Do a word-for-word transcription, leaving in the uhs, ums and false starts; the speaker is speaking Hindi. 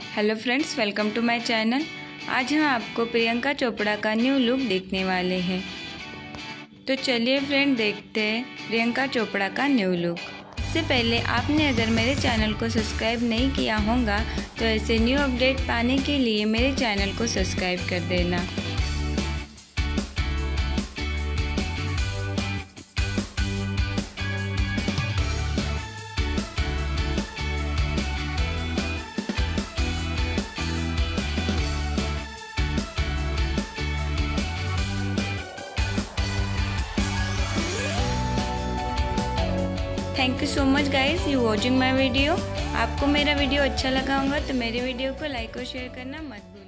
Hello friends, welcome to my channel. आज हम आपको प्रियंका चोपड़ा का न्यू लुक देखने वाले हैं। तो चलिए फ्रेंड, देखते हैं प्रियंका चोपड़ा का न्यू लुक। इससे पहले आपने अगर मेरे चैनल को सब्सक्राइब नहीं किया होगा तो ऐसे न्यू अपडेट पाने के लिए मेरे चैनल को सब्सक्राइब कर देना। Thank you so much guys you watching my video. आपको मेरा वीडियो अच्छा लगा होगा तो मेरे वीडियो को लाइक और शेयर करना मत भूलिए।